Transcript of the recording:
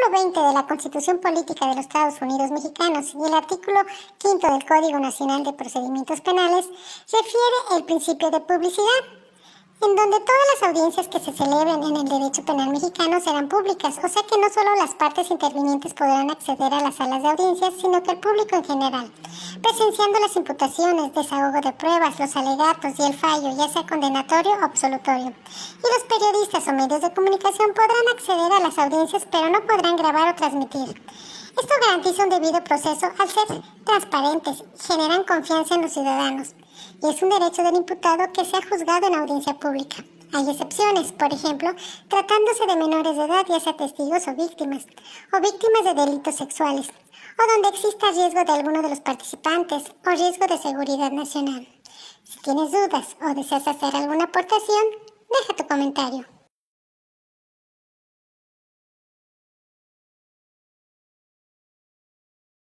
artículo 20 de la Constitución Política de los Estados Unidos Mexicanos y el artículo 5 del Código Nacional de Procedimientos Penales refiere el principio de publicidad, en donde todas las audiencias que se celebren en el derecho penal mexicano serán públicas, o sea que no solo las partes intervinientes podrán acceder a las salas de audiencias, sino que el público en general, presenciando las imputaciones, desahogo de pruebas, los alegatos y el fallo, ya sea condenatorio o absolutorio. Y los periodistas o medios de comunicación podrán acceder a las audiencias, pero no podrán grabar o transmitir. Esto garantiza un debido proceso al ser transparentes y generan confianza en los ciudadanos. Y es un derecho del imputado que sea juzgado en audiencia pública. Hay excepciones, por ejemplo, tratándose de menores de edad, ya sea testigos o víctimas de delitos sexuales, o donde exista riesgo de alguno de los participantes o riesgo de seguridad nacional. Si tienes dudas o deseas hacer alguna aportación, deja tu comentario.